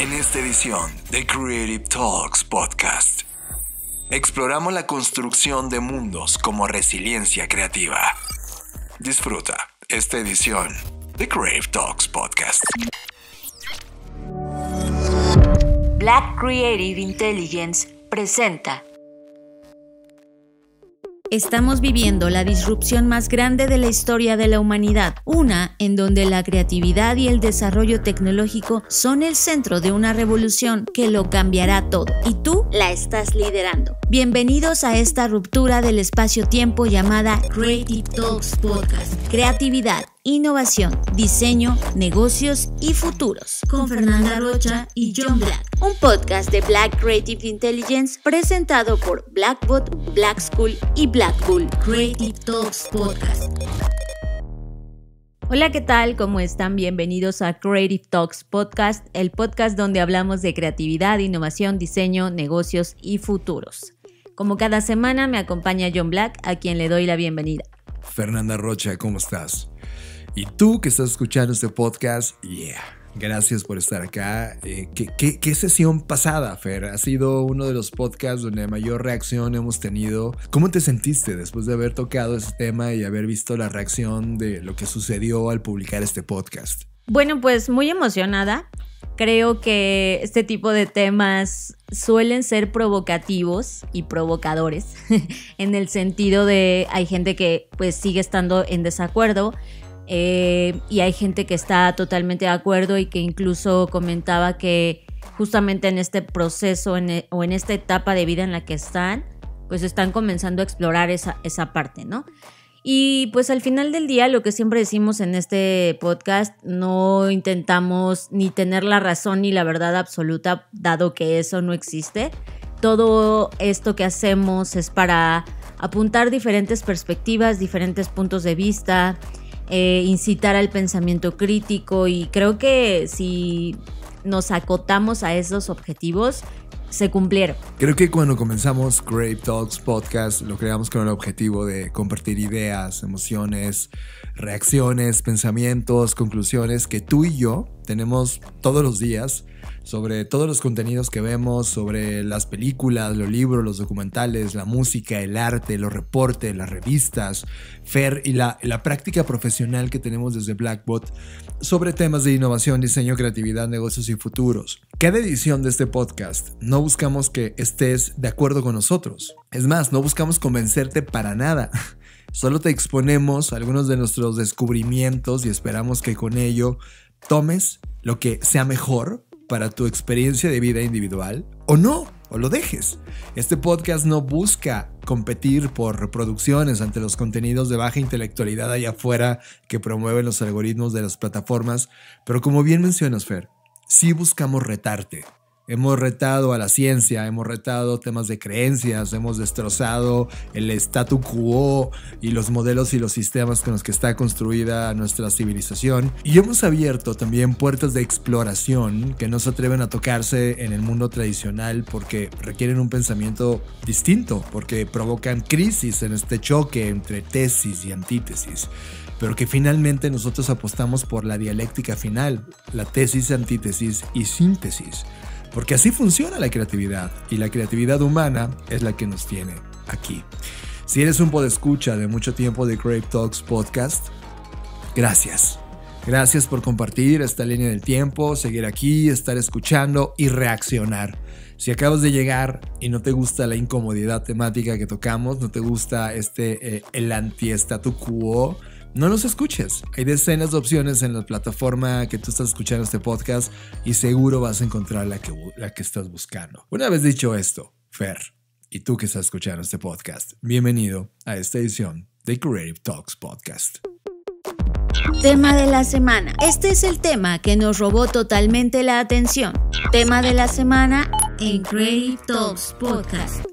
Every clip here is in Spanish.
En esta edición de Creative Talks Podcast, exploramos la construcción de mundos como resiliencia creativa. Disfruta esta edición de Creative Talks Podcast. Black Creative Intelligence presenta. Estamos viviendo la disrupción más grande de la historia de la humanidad, una en donde la creatividad y el desarrollo tecnológico son el centro de una revolución que lo cambiará todo, y tú la estás liderando. Bienvenidos a esta ruptura del espacio-tiempo llamada Creative Talks Podcast. Creatividad, innovación, diseño, negocios y futuros. Con Fernanda Rocha y John Black. Un podcast de Black Creative Intelligence presentado por Blackbot, Black School y Black Bull. Creative Talks Podcast. Hola, ¿qué tal? ¿Cómo están? Bienvenidos a Creative Talks Podcast, el podcast donde hablamos de creatividad, innovación, diseño, negocios y futuros. Como cada semana me acompaña John Black, a quien le doy la bienvenida. Fernanda Rocha, ¿cómo estás? Y tú que estás escuchando este podcast, gracias por estar acá. ¿Qué sesión pasada, Fer? Ha sido uno de los podcasts donde mayor reacción hemos tenido. ¿Cómo te sentiste después de haber tocado ese tema y haber visto la reacción de lo que sucedió al publicar este podcast? Bueno, pues muy emocionada. Creo que este tipo de temas suelen ser provocativos y provocadores en el sentido de hay gente que pues sigue estando en desacuerdo. Y hay gente que está totalmente de acuerdo y que incluso comentaba que justamente en este proceso o en esta etapa de vida en la que están, pues están comenzando a explorar esa parte, ¿no? Y pues al final del día, lo que siempre decimos en este podcast, no intentamos ni tener la razón ni la verdad absoluta, dado que eso no existe. Todo esto que hacemos es para apuntar diferentes perspectivas, diferentes puntos de vista, incitar al pensamiento crítico, y creo que si nos acotamos a esos objetivos, se cumplieron. Creo que cuando comenzamos Creative Talks Podcast lo creamos con el objetivo de compartir ideas, emociones, reacciones, pensamientos, conclusiones que tú y yo tenemos todos los días sobre todos los contenidos que vemos, sobre las películas, los libros, los documentales, la música, el arte, los reportes, las revistas, Fer, y la práctica profesional que tenemos desde Blackbot sobre temas de innovación, diseño, creatividad, negocios y futuros. Cada edición de este podcast no buscamos que estés de acuerdo con nosotros. Es más, no buscamos convencerte para nada. Solo te exponemos algunos de nuestros descubrimientos y esperamos que con ello tomes lo que sea mejor para tu experiencia de vida individual o no, o lo dejes. Este podcast no busca competir por reproducciones ante los contenidos de baja intelectualidad allá afuera que promueven los algoritmos de las plataformas, pero como bien mencionas, Fer, sí buscamos retarte. Hemos retado a la ciencia, hemos retado temas de creencias, hemos destrozado el statu quo y los modelos y los sistemas con los que está construida nuestra civilización, y hemos abierto también puertas de exploración que no se atreven a tocarse en el mundo tradicional porque requieren un pensamiento distinto, porque provocan crisis en este choque entre tesis y antítesis, pero que finalmente nosotros apostamos por la dialéctica final, la tesis, antítesis y síntesis. Porque así funciona la creatividad, y la creatividad humana es la que nos tiene aquí. Si eres un podescucha de mucho tiempo de Creative Talks Podcast, gracias. Gracias por compartir esta línea del tiempo, seguir aquí, estar escuchando y reaccionar. Si acabas de llegar y no te gusta la incomodidad temática que tocamos, no te gusta el anti-statu quo, no nos escuches. Hay decenas de opciones en la plataforma que tú estás escuchando este podcast y seguro vas a encontrar la que estás buscando. Una vez dicho esto, Fer, y tú que estás escuchando este podcast, bienvenido a esta edición de Creative Talks Podcast. Tema de la semana. Este es el tema que nos robó totalmente la atención. Tema de la semana en Creative Talks Podcast.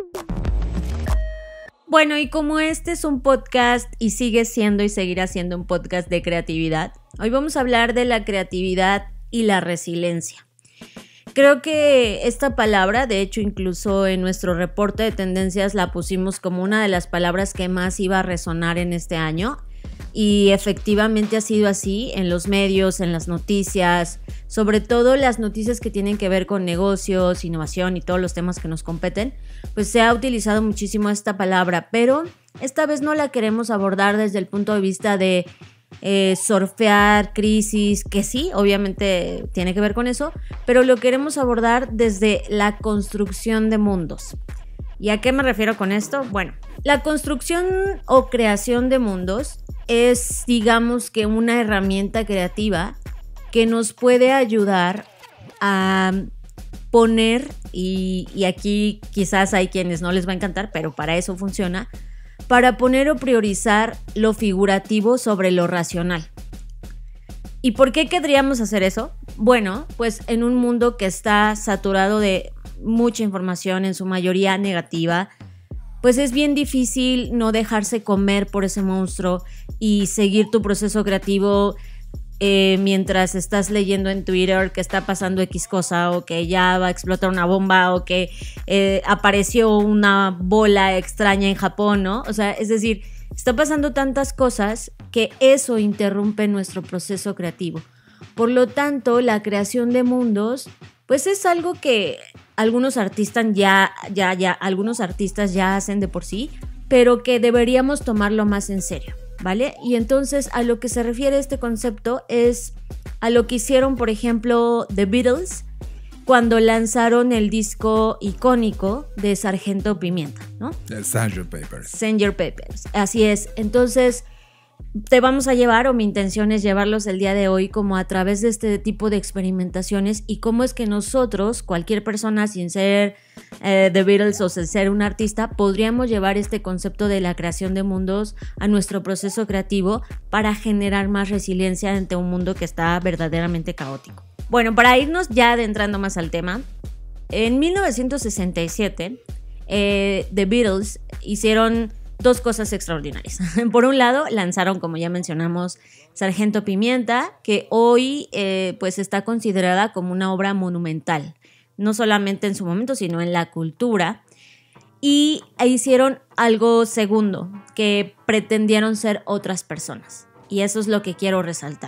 Bueno, y como este es un podcast y sigue siendo y seguirá siendo un podcast de creatividad, hoy vamos a hablar de la creatividad y la resiliencia. Creo que esta palabra, de hecho, incluso en nuestro reporte de tendencias la pusimos como una de las palabras que más iba a resonar en este año, Y efectivamente ha sido así en los medios, en las noticias, sobre todo las noticias que tienen que ver con negocios, innovación y todos los temas que nos competen, pues se ha utilizado muchísimo esta palabra, pero esta vez no la queremos abordar desde el punto de vista de surfear crisis, que sí, obviamente tiene que ver con eso, pero lo queremos abordar desde la construcción de mundos. ¿Y a qué me refiero con esto? Bueno, la construcción o creación de mundos es, digamos que, una herramienta creativa que nos puede ayudar a poner, y aquí quizás hay quienes no les va a encantar, pero para eso funciona, para poner o priorizar lo figurativo sobre lo racional. ¿Y por qué querríamos hacer eso? Bueno, pues en un mundo que está saturado de mucha información, en su mayoría negativa, pues es bien difícil no dejarse comer por ese monstruo y seguir tu proceso creativo mientras estás leyendo en Twitter que está pasando X cosa, o que ya va a explotar una bomba, o que apareció una bola extraña en Japón, ¿no? O sea, es decir, está pasando tantas cosas que eso interrumpe nuestro proceso creativo. Por lo tanto, la creación de mundos, pues es algo que algunos artistas algunos artistas ya hacen de por sí, pero que deberíamos tomarlo más en serio, ¿vale? Y entonces a lo que se refiere este concepto es a lo que hicieron, por ejemplo, The Beatles cuando lanzaron el disco icónico de Sargento Pimienta, ¿no? The Sgt. Pepper. Sgt. Pepper, así es. Entonces te vamos a llevar, o mi intención es llevarlos el día de hoy como a través de este tipo de experimentaciones y cómo es que nosotros, cualquier persona sin ser The Beatles o sin ser un artista, podríamos llevar este concepto de la creación de mundos a nuestro proceso creativo para generar más resiliencia ante un mundo que está verdaderamente caótico. Bueno, para irnos ya adentrando más al tema, en 1967 The Beatles hicieron dos cosas extraordinarias. Por un lado, lanzaron, como ya mencionamos, Sargento Pimienta, que hoy pues está considerada como una obra monumental, no solamente en su momento, sino en la cultura. Y hicieron algo segundo, que pretendieron ser otras personas. Y eso es lo que quiero resaltar.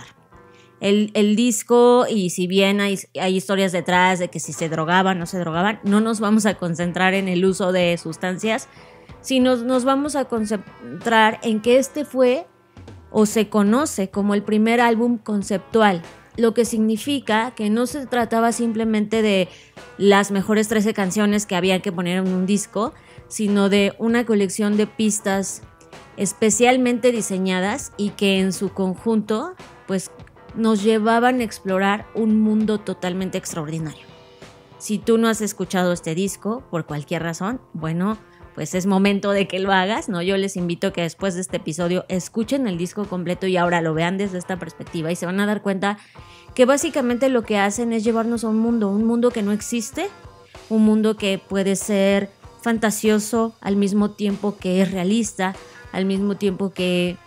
El disco, y si bien hay historias detrás de que si se drogaban o no se drogaban, no nos vamos a concentrar en el uso de sustancias, sino nos vamos a concentrar en que este fue o se conoce como el primer álbum conceptual, lo que significa que no se trataba simplemente de las mejores 13 canciones que había que poner en un disco, sino de una colección de pistas especialmente diseñadas y que en su conjunto pues nos llevaban a explorar un mundo totalmente extraordinario. Si tú no has escuchado este disco por cualquier razón, bueno, pues es momento de que lo hagas, ¿no? Yo les invito a que después de este episodio escuchen el disco completo y ahora lo vean desde esta perspectiva y se van a dar cuenta que básicamente lo que hacen es llevarnos a un mundo que no existe, un mundo que puede ser fantasioso al mismo tiempo que es realista, al mismo tiempo que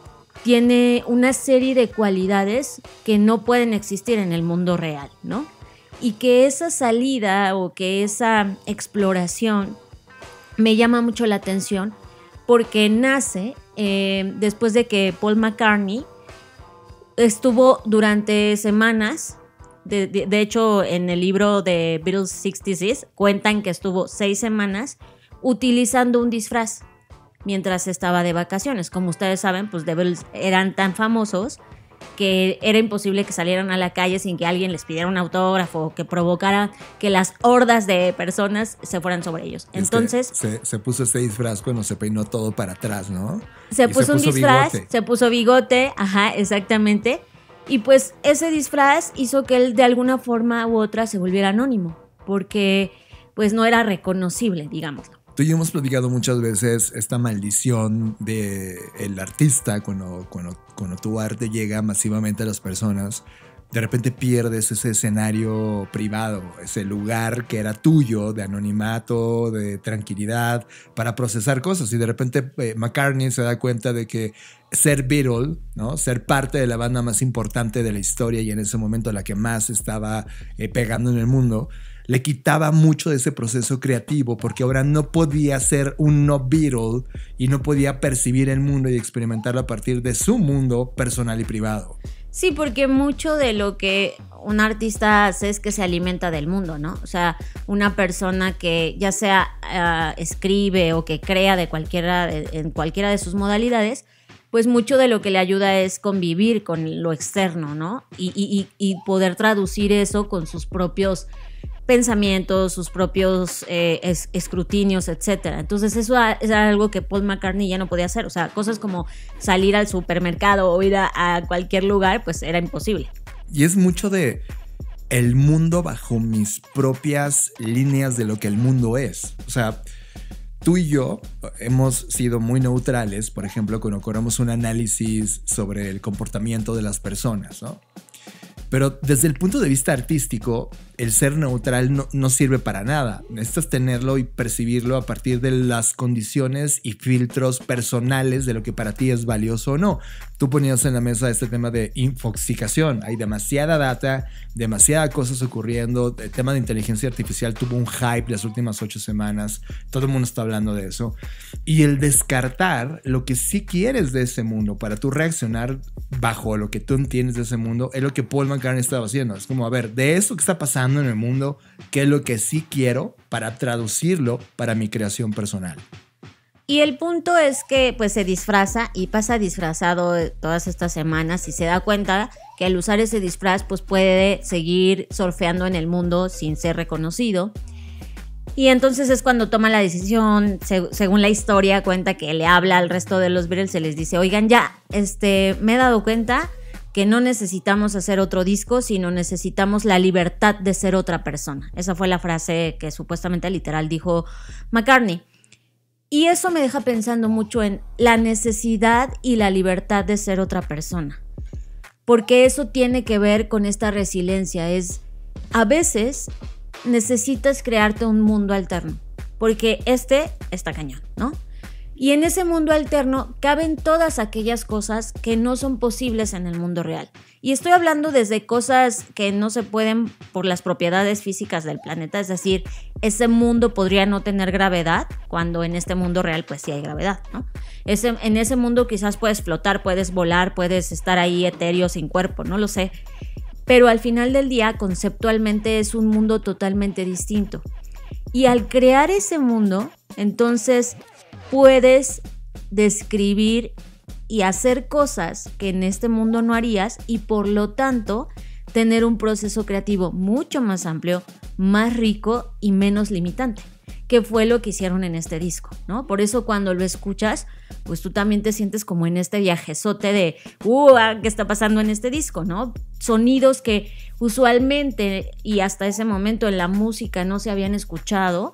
tiene una serie de cualidades que no pueden existir en el mundo real, ¿no? Y que esa salida o que esa exploración me llama mucho la atención porque nace después de que Paul McCartney estuvo durante semanas, de hecho en el libro de Beatles 66 cuentan que estuvo 6 semanas utilizando un disfraz mientras estaba de vacaciones. Como ustedes saben, pues The Beatles eran tan famosos que era imposible que salieran a la calle sin que alguien les pidiera un autógrafo o que provocara que las hordas de personas se fueran sobre ellos. Entonces se puso este disfraz cuando se peinó todo para atrás, ¿no? Se puso un disfraz, bigote. Se puso bigote, ajá, exactamente. Y pues ese disfraz hizo que él de alguna forma u otra se volviera anónimo, porque pues no era reconocible, digámoslo. Tú y yo hemos platicado muchas veces esta maldición del artista cuando tu arte llega masivamente a las personas. De repente pierdes ese escenario privado, ese lugar que era tuyo, de anonimato, de tranquilidad, para procesar cosas. Y de repente McCartney se da cuenta de que ser Beatle, ¿no? Ser parte de la banda más importante de la historia y en ese momento la que más estaba pegando en el mundo, le quitaba mucho de ese proceso creativo porque ahora no podía ser un no Beatle y no podía percibir el mundo y experimentarlo a partir de su mundo personal y privado. Sí, porque mucho de lo que un artista hace es que se alimenta del mundo, ¿no? O sea, una persona que ya sea escribe o que crea en cualquiera de sus modalidades, pues mucho de lo que le ayuda es convivir con lo externo, ¿no? Y poder traducir eso con sus propios pensamientos, sus propios escrutinios, etcétera. Entonces eso era algo que Paul McCartney ya no podía hacer. O sea, cosas como salir al supermercado o ir a cualquier lugar, pues era imposible. Y es mucho de el mundo bajo mis propias líneas de lo que el mundo es. O sea, tú y yo hemos sido muy neutrales, por ejemplo, cuando corremos un análisis sobre el comportamiento de las personas, ¿no? Pero desde el punto de vista artístico, el ser neutral no sirve para nada. Necesitas tenerlo y percibirlo a partir de las condiciones y filtros personales de lo que para ti es valioso o no. Tú ponías en la mesa este tema de infoxicación. Hay demasiada data, demasiadas cosas ocurriendo. El tema de inteligencia artificial tuvo un hype las últimas 8 semanas. Todo el mundo está hablando de eso. Y el descartar lo que sí quieres de ese mundo para tú reaccionar bajo lo que tú entiendes de ese mundo es lo que Paul McCartney estaba haciendo. Es como, a ver, de eso que está pasando en el mundo, ¿qué es lo que sí quiero para traducirlo para mi creación personal? Y el punto es que pues se disfraza y pasa disfrazado todas estas semanas y se da cuenta que al usar ese disfraz pues puede seguir surfeando en el mundo sin ser reconocido. Y entonces es cuando toma la decisión, según la historia, cuenta que le habla al resto de los Beatles, se les dice, oigan, ya, me he dado cuenta que no necesitamos hacer otro disco, sino necesitamos la libertad de ser otra persona. Esa fue la frase que supuestamente literal dijo McCartney. Y eso me deja pensando mucho en la necesidad y la libertad de ser otra persona. Porque eso tiene que ver con esta resiliencia. A veces necesitas crearte un mundo alterno, porque está cañón, ¿no? Y en ese mundo alterno caben todas aquellas cosas que no son posibles en el mundo real. Y estoy hablando desde cosas que no se pueden por las propiedades físicas del planeta, es decir, ese mundo podría no tener gravedad, cuando en este mundo real pues sí hay gravedad, ¿no? En ese mundo quizás puedes flotar, puedes volar, puedes estar ahí etéreo sin cuerpo, no lo sé. Pero al final del día, conceptualmente es un mundo totalmente distinto. Y al crear ese mundo, entonces puedes describir y hacer cosas que en este mundo no harías y por lo tanto tener un proceso creativo mucho más amplio, más rico y menos limitante, que fue lo que hicieron en este disco, ¿no? Por eso cuando lo escuchas, pues tú también te sientes como en este viajezote de ¿qué está pasando en este disco, no? Sonidos que usualmente y hasta ese momento en la música no se habían escuchado.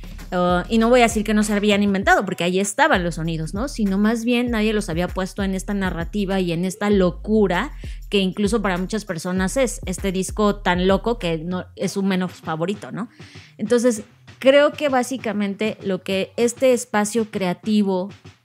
Y no voy a decir que no se habían inventado, porque ahí estaban los sonidos, ¿no? Sino más bien nadie los había puesto en esta narrativa y en esta locura que incluso para muchas personas es este disco tan loco que no, es su menos favorito, ¿no? Entonces, creo que básicamente lo que este espacio creativo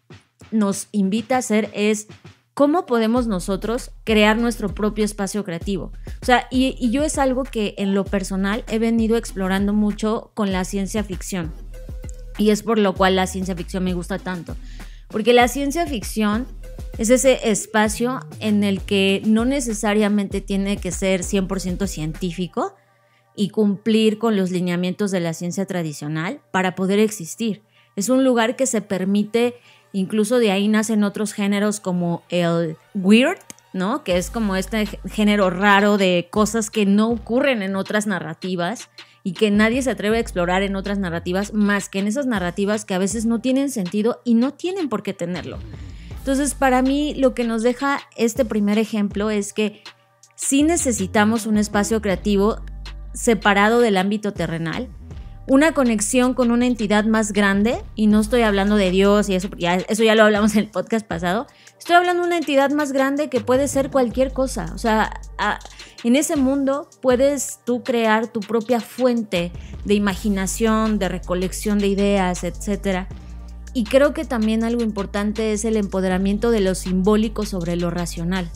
nos invita a hacer es cómo podemos nosotros crear nuestro propio espacio creativo. O sea, y yo es algo que en lo personal he venido explorando mucho con la ciencia ficción. Y es por lo cual la ciencia ficción me gusta tanto. Porque la ciencia ficción es ese espacio en el que no necesariamente tiene que ser 100% científico y cumplir con los lineamientos de la ciencia tradicional para poder existir. Es un lugar que se permite, incluso de ahí nacen otros géneros como el weird, ¿no? Que es como este género raro de cosas que no ocurren en otras narrativas y que nadie se atreve a explorar en otras narrativas más que en esas narrativas que a veces no tienen sentido y no tienen por qué tenerlo. Entonces, para mí, lo que nos deja este primer ejemplo es que sí necesitamos un espacio creativo separado del ámbito terrenal, una conexión con una entidad más grande, y no estoy hablando de Dios y eso ya lo hablamos en el podcast pasado. Estoy hablando de una entidad más grande que puede ser cualquier cosa. O sea, en ese mundo puedes tú crear tu propia fuente de imaginación, de recolección de ideas, etc. Y creo que también algo importante es el empoderamiento de lo simbólico sobre lo racional.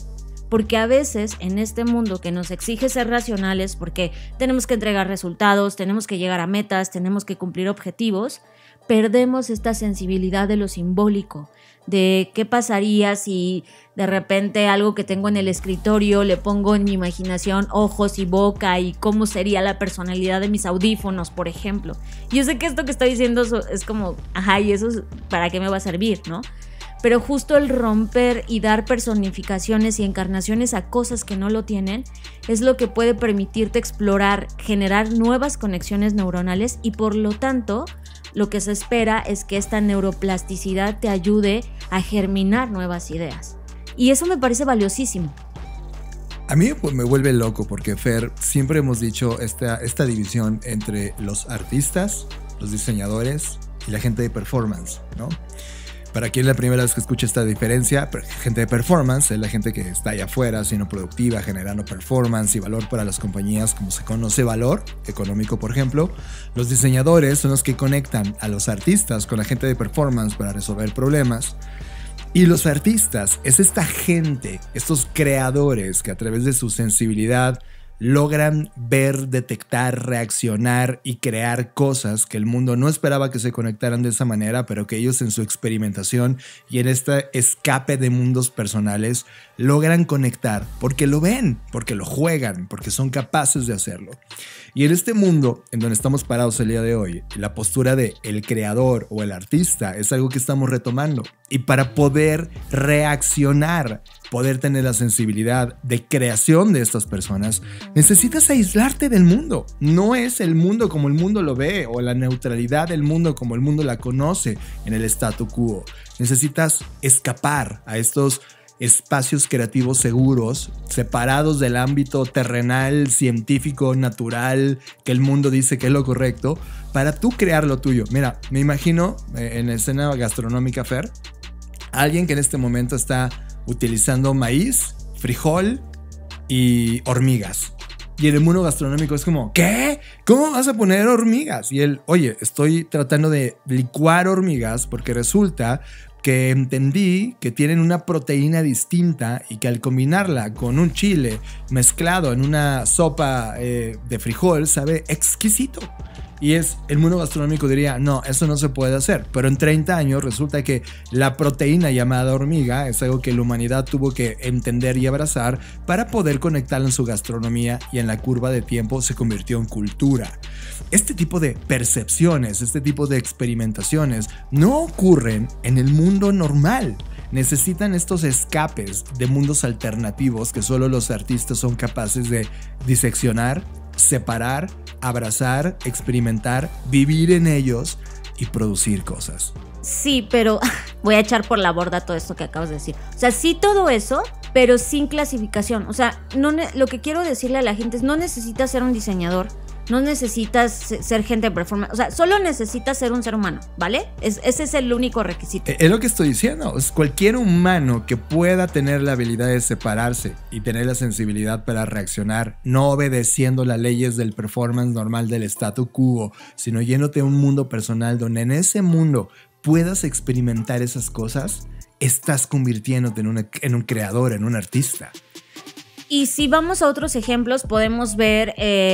porque a veces en este mundo que nos exige ser racionales, porque tenemos que entregar resultados, tenemos que llegar a metas, tenemos que cumplir objetivos, perdemos esta sensibilidad de lo simbólico, de qué pasaría si de repente algo que tengo en el escritorio le pongo en mi imaginación ojos y boca y cómo sería la personalidad de mis audífonos, por ejemplo. Yo sé que esto que estoy diciendo es como, ajá, ¿y eso para qué me va a servir, no? Pero justo el romper y dar personificaciones y encarnaciones a cosas que no lo tienen es lo que puede permitirte explorar, generar nuevas conexiones neuronales y por lo tanto lo que se espera es que esta neuroplasticidad te ayude a germinar nuevas ideas. Y eso me parece valiosísimo. A mí pues, me vuelve loco porque, Fer, siempre hemos dicho esta división entre los artistas, los diseñadores y la gente de performance, ¿no? Para quien es la primera vez que escucha esta diferencia, gente de performance es la gente que está allá afuera, siendo productiva, generando performance y valor para las compañías, como se conoce valor económico, por ejemplo. Los diseñadores son los que conectan a los artistas con la gente de performance para resolver problemas. Y los artistas es esta gente, estos creadores que a través de su sensibilidad logran ver, detectar, reaccionar y crear cosas que el mundo no esperaba que se conectaran de esa manera, pero que ellos en su experimentación y en este escape de mundos personales logran conectar porque lo ven, porque lo juegan, porque son capaces de hacerlo. Y en este mundo en donde estamos parados el día de hoy, la postura de el creador o el artista es algo que estamos retomando. Y para poder reaccionar, poder tener la sensibilidad de creación de estas personas, necesitas aislarte del mundo. No es el mundo como el mundo lo ve o la neutralidad del mundo como el mundo la conoce en el statu quo. Necesitas escapar a estos espacios creativos seguros, separados del ámbito terrenal, científico, natural, que el mundo dice que es lo correcto, para tú crear lo tuyo. Mira, me imagino en la escena gastronómica, Fer, alguien que en este momento está utilizando maíz, frijol y hormigas. Y en el mundo gastronómico es como, ¿qué? ¿Cómo vas a poner hormigas? Y él, oye, estoy tratando de licuar hormigas porque resulta que entendí que tienen una proteína distinta y que al combinarla con un chile mezclado en una sopa de frijol sabe exquisito. Y el mundo gastronómico diría, no, eso no se puede hacer. Pero en 30 años resulta que la proteína llamada hormiga es algo que la humanidad tuvo que entender y abrazar para poder conectarla en su gastronomía y en la curva de tiempo se convirtió en cultura. Este tipo de percepciones, este tipo de experimentaciones no ocurren en el mundo normal. Necesitan estos escapes de mundos alternativos que solo los artistas son capaces de diseccionar, separar, abrazar, experimentar, vivir en ellos y producir cosas. Sí, pero voy a echar por la borda todo esto que acabas de decir. O sea, sí todo eso, pero sin clasificación. O sea, lo que quiero decirle a la gente es no necesitas ser un diseñador, no necesitas ser gente de performance, o sea, solo necesitas ser un ser humano, ¿vale? Ese es el único requisito. Es lo que estoy diciendo, es cualquier humano que pueda tener la habilidad de separarse y tener la sensibilidad para reaccionar, no obedeciendo las leyes del performance normal del statu quo, sino yéndote a un mundo personal donde en ese mundo puedas experimentar esas cosas, estás convirtiéndote en un creador, en un artista. Y si vamos a otros ejemplos, podemos ver,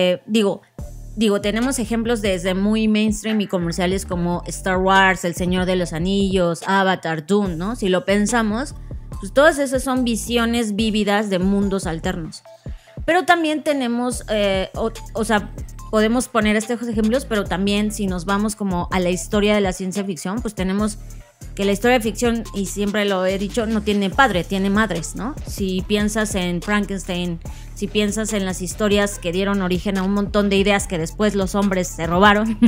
tenemos ejemplos desde muy mainstream y comerciales como Star Wars, El Señor de los Anillos, Avatar, Dune, ¿no? Si lo pensamos, pues todas esas son visiones vívidas de mundos alternos. Pero también tenemos, podemos poner estos ejemplos, pero también si nos vamos como a la historia de la ciencia ficción, pues tenemos que la historia de ficción, y siempre lo he dicho, no tiene padre, tiene madres, ¿no? Si piensas en Frankenstein, si piensas en las historias que dieron origen a un montón de ideas que después los hombres se robaron,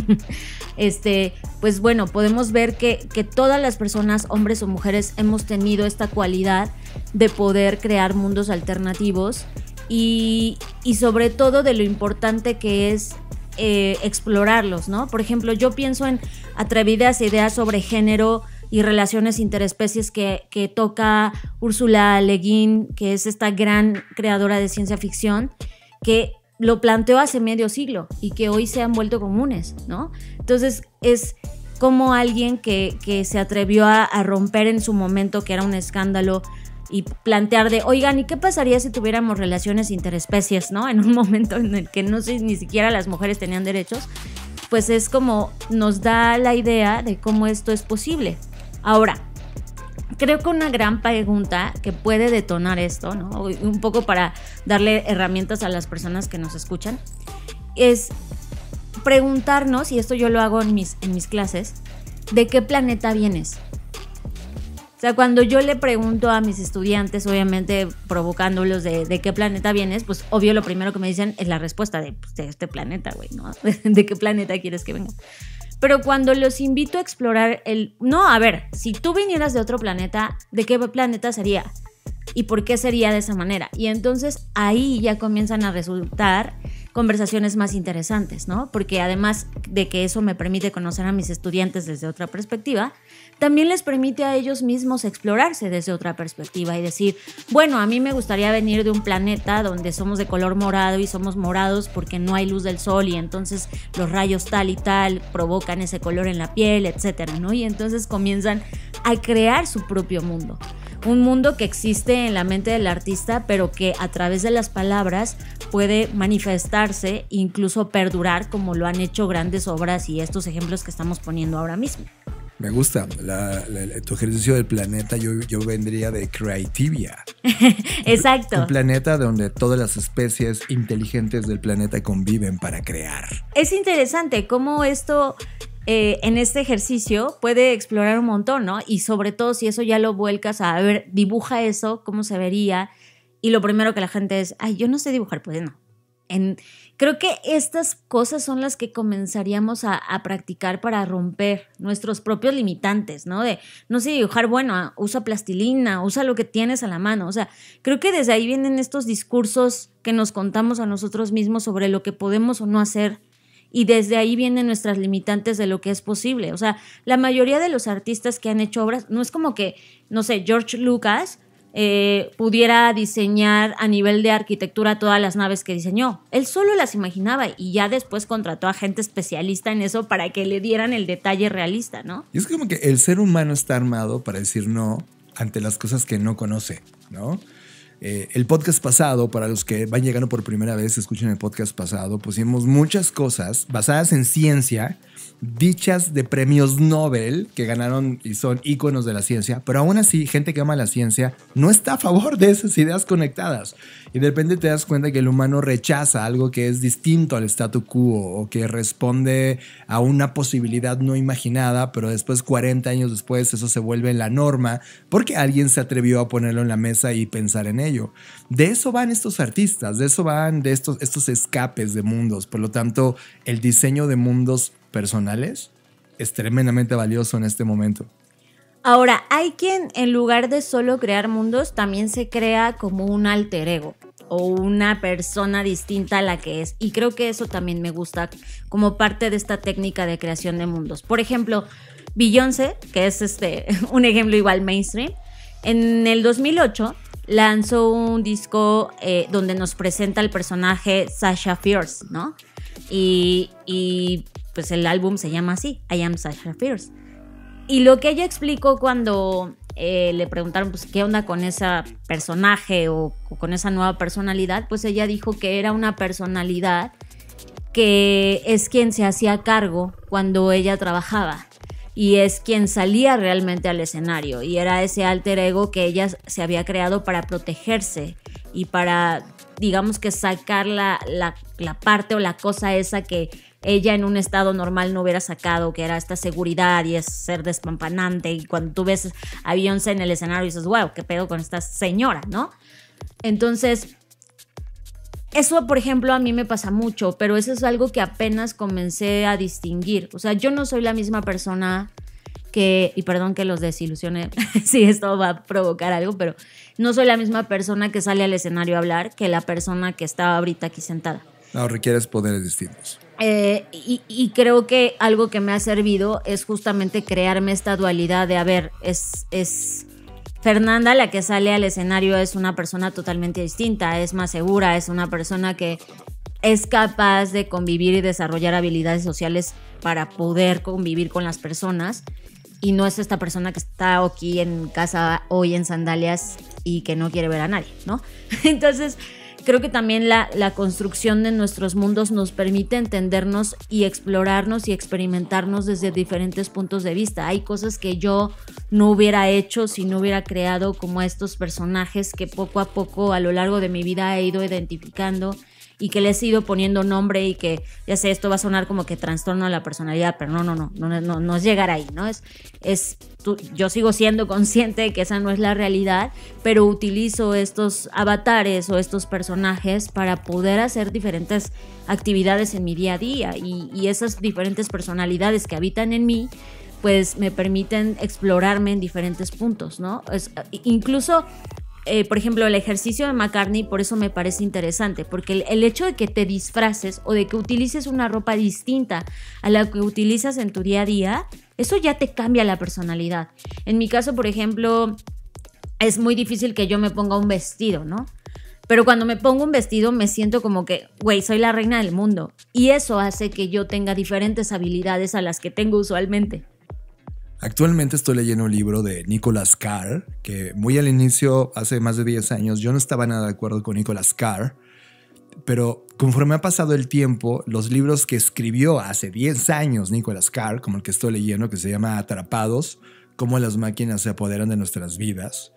pues bueno, podemos ver que todas las personas, hombres o mujeres, hemos tenido esta cualidad de poder crear mundos alternativos y sobre todo de lo importante que es explorarlos, ¿no? Por ejemplo, yo pienso en atrevidas ideas sobre género y relaciones interespecies que toca Ursula Le Guin, que es esta gran creadora de ciencia ficción, que lo planteó hace medio siglo y que hoy se han vuelto comunes, ¿no? Entonces es como alguien que se atrevió a romper en su momento, que era un escándalo, y plantear de, oigan, ¿y qué pasaría si tuviéramos relaciones interespecies, ¿no? En un momento en el que no sé, ni siquiera las mujeres tenían derechos, pues es como nos da la idea de cómo esto es posible. Ahora, creo que una gran pregunta que puede detonar esto, ¿no? Un poco para darle herramientas a las personas que nos escuchan, es preguntarnos, y esto yo lo hago en mis clases, ¿de qué planeta vienes? O sea, cuando yo le pregunto a mis estudiantes, obviamente provocándolos de qué planeta vienes, pues obvio lo primero que me dicen es la respuesta de este planeta, güey, ¿no? ¿De qué planeta quieres que venga? Pero cuando los invito a explorar no, a ver, si tú vinieras de otro planeta, ¿de qué planeta sería? ¿Y por qué sería de esa manera? Y entonces ahí ya comienzan a resultar conversaciones más interesantes, ¿no? Porque además de que eso me permite conocer a mis estudiantes desde otra perspectiva, también les permite a ellos mismos explorarse desde otra perspectiva y decir, bueno, a mí me gustaría venir de un planeta donde somos de color morado y somos morados porque no hay luz del sol y entonces los rayos tal y tal provocan ese color en la piel, etcétera, ¿no? Y entonces comienzan a crear su propio mundo. Un mundo que existe en la mente del artista, pero que a través de las palabras puede manifestarse, incluso perdurar, como lo han hecho grandes obras y estos ejemplos que estamos poniendo ahora mismo. Me gusta tu ejercicio del planeta. Yo vendría de Creativia. Exacto. Un planeta donde todas las especies inteligentes del planeta conviven para crear. Es interesante cómo esto en este ejercicio puede explorar un montón, ¿no? Y sobre todo si eso ya lo vuelcas a ver, dibuja eso, cómo se vería. Y lo primero que la gente es, ay, yo no sé dibujar, pues no. Creo que estas cosas son las que comenzaríamos a practicar para romper nuestros propios limitantes, ¿no? De no sé dibujar, bueno, usa plastilina, usa lo que tienes a la mano. O sea, creo que desde ahí vienen estos discursos que nos contamos a nosotros mismos sobre lo que podemos o no hacer. Y desde ahí vienen nuestras limitantes de lo que es posible. O sea, la mayoría de los artistas que han hecho obras, no es como que, no sé, George Lucas pudiera diseñar a nivel de arquitectura todas las naves que diseñó. Él solo las imaginaba y ya después contrató a gente especialista en eso para que le dieran el detalle realista, ¿no? Y es como que el ser humano está armado para decir no ante las cosas que no conoce, ¿no? El podcast pasado, para los que van llegando por primera vez, escuchen el podcast pasado, pusimos muchas cosas basadas en ciencia, dichas de premios Nobel que ganaron y son íconos de la ciencia, pero aún así, gente que ama la ciencia no está a favor de esas ideas conectadas. Y de repente te das cuenta que el humano rechaza algo que es distinto al statu quo o que responde a una posibilidad no imaginada, pero después, 40 años después, eso se vuelve la norma porque alguien se atrevió a ponerlo en la mesa y pensar en ello. De eso van estos artistas, de eso van de estos escapes de mundos. Por lo tanto, el diseño de mundos personales es tremendamente valioso en este momento. Ahora, hay quien en lugar de solo crear mundos, también se crea como un alter ego o una persona distinta a la que es. Y creo que eso también me gusta como parte de esta técnica de creación de mundos. Por ejemplo, Beyoncé, que es un ejemplo igual mainstream, en el 2008 lanzó un disco donde nos presenta el personaje Sasha Fierce, ¿no? Y pues el álbum se llama así, I Am Sasha Fierce. Y lo que ella explicó cuando le preguntaron pues qué onda con ese personaje o con esa nueva personalidad, pues ella dijo que era una personalidad que es quien se hacía cargo cuando ella trabajaba y es quien salía realmente al escenario y era ese alter ego que ella se había creado para protegerse y para, digamos que sacar la parte o la cosa esa que ella en un estado normal no hubiera sacado, que era esta seguridad y es ser despampanante. Y cuando tú ves a Beyoncé en el escenario dices, wow, qué pedo con esta señora, ¿no? Entonces, eso, por ejemplo, a mí me pasa mucho, pero eso es algo que apenas comencé a distinguir. O sea, yo no soy la misma persona que, y perdón que los desilusione, si esto va a provocar algo, pero no soy la misma persona que sale al escenario a hablar que la persona que está ahorita aquí sentada. No, requieres poderes distintos. Y creo que algo que me ha servido es justamente crearme esta dualidad de, a ver, es Fernanda la que sale al escenario, es una persona totalmente distinta, es más segura, es una persona que es capaz de convivir y desarrollar habilidades sociales para poder convivir con las personas. y no es esta persona que está aquí en casa hoy en sandalias y que no quiere ver a nadie, ¿no? Entonces, creo que también la construcción de nuestros mundos nos permite entendernos y explorarnos y experimentarnos desde diferentes puntos de vista. Hay cosas que yo no hubiera hecho si no hubiera creado como estos personajes que poco a poco a lo largo de mi vida he ido identificando y que les he ido poniendo nombre y que, ya sé, esto va a sonar como que trastorno a la personalidad, pero no es llegar ahí, ¿no? Yo sigo siendo consciente de que esa no es la realidad, pero utilizo estos avatares o estos personajes para poder hacer diferentes actividades en mi día a día y esas diferentes personalidades que habitan en mí, pues me permiten explorarme en diferentes puntos, ¿no? Incluso... por ejemplo, el ejercicio de McCartney, por eso me parece interesante, porque el hecho de que te disfraces o de que utilices una ropa distinta a la que utilizas en tu día a día, eso ya te cambia la personalidad. En mi caso, por ejemplo, es muy difícil que yo me ponga un vestido, ¿no? Pero cuando me pongo un vestido me siento como que, güey, soy la reina del mundo. Y eso hace que yo tenga diferentes habilidades a las que tengo usualmente. Actualmente estoy leyendo un libro de Nicholas Carr, que muy al inicio, hace más de 10 años, yo no estaba nada de acuerdo con Nicholas Carr, pero conforme ha pasado el tiempo, los libros que escribió hace 10 años Nicholas Carr, como el que estoy leyendo, que se llama Atrapados, cómo las máquinas se apoderan de nuestras vidas,